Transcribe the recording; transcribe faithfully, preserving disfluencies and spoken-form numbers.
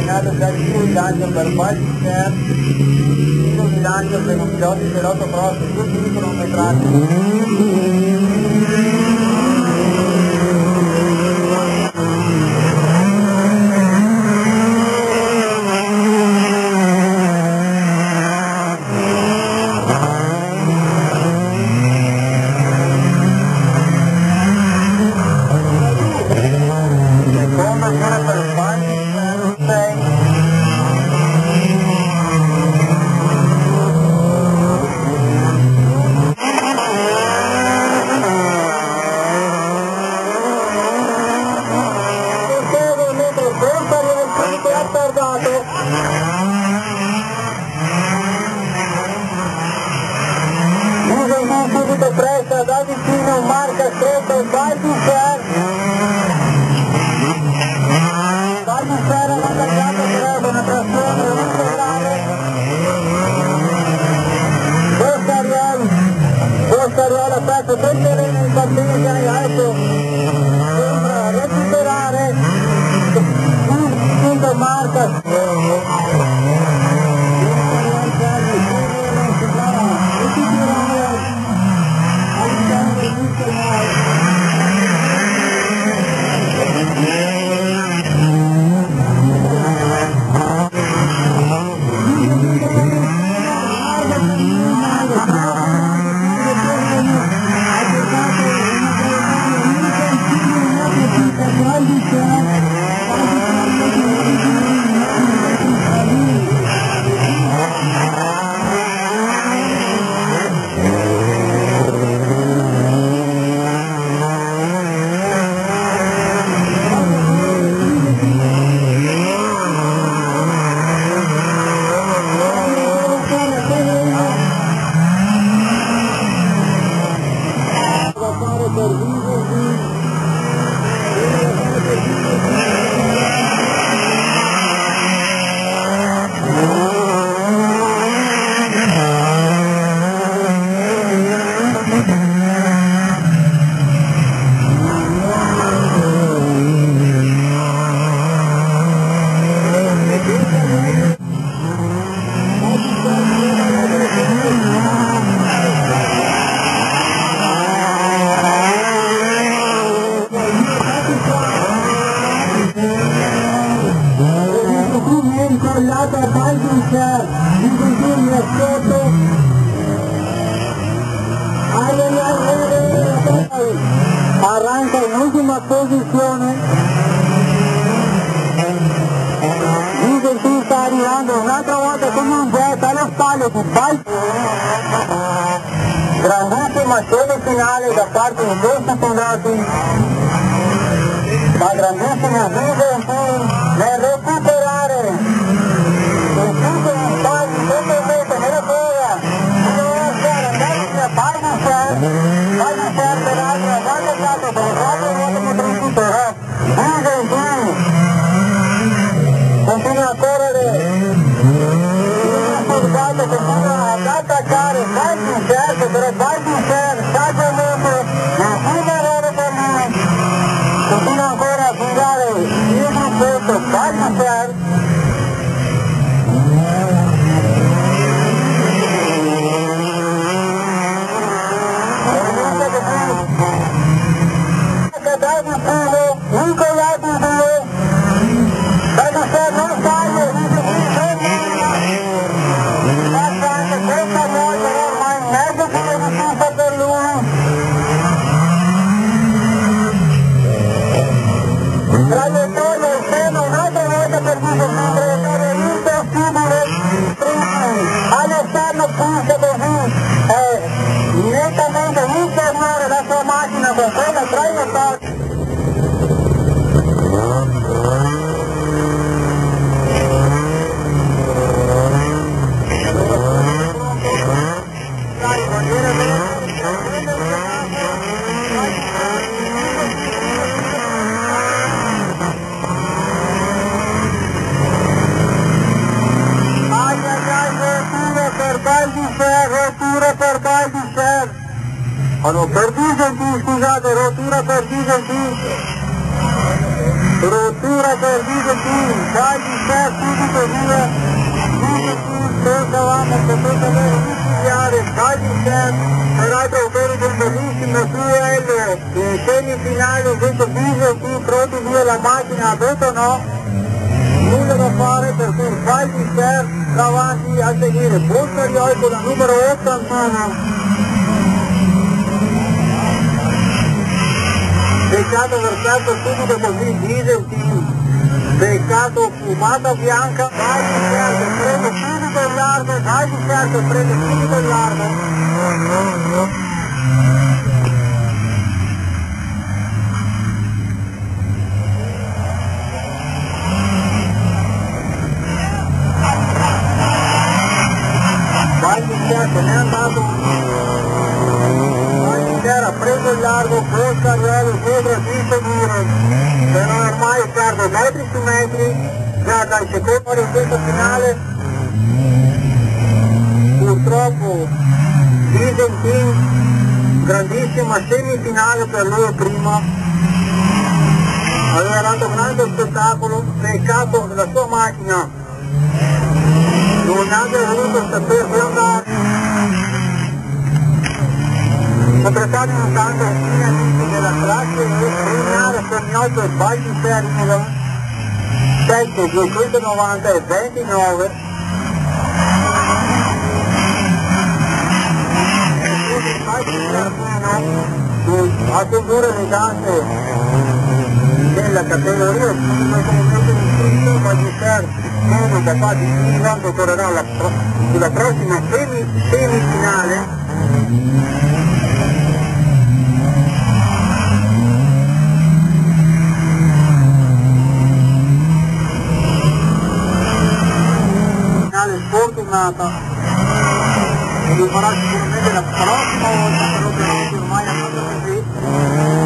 terminato già il primo viaggio per Balticer, il primo viaggio per un pilota pilota cross, due chilometrati. Presta da vicino, marca stretto, Balticer. Balticer è attaccato per una trazione integrale. Costariel, Costariel aperto tutte le partenze in alto. Sembra recuperare. Quinto marca. Incollata a Balticer, in continui ascolto, arranca in ultima posizione, Diesel sta arrivando un'altra volta con un jet alle spalle di Balticer, grandissima scena finale da parte di questi piloti, la grandissima Diesel nel recuperare. Continua a correre, continua ad attaccare Balticer, però Balticer saggiamente non si errore per lui, continua ancora a guidare diesel qui pronti via la macchina, ha detto no, nulla da fare, per cui fai il mister davanti a seguire, posteriore con la numero ottantuno. Peccato versato subito così diesel team, peccato fumata bianca, vai di certo, prende subito il largo, vai di certo, prende subito il largo. Vai di certo, ne è andato. Ha preso il largo, costa, arrivato, sopra, di seguire, se non ormai perdo metri su metri, già dal secondo rinvento finale, purtroppo Diesel Team, grandissima semifinale per lui prima, aveva dato un grande spettacolo, peccato della sua macchina, non abbia voluto sapersi andare. Completare intanto i fine amici della classe e premiare con Gnotto e Baggi Termino sette duecentonovanta e ventinove e quindi Baggi Termino a figure elegante della categoria duecentonovanta iscritto Baggi Termino da parte di quando correrà la, sulla prossima semi, semifinale. Fortunata e lo farà sicuramente la prossima volta, però per oggi ormai è andata così.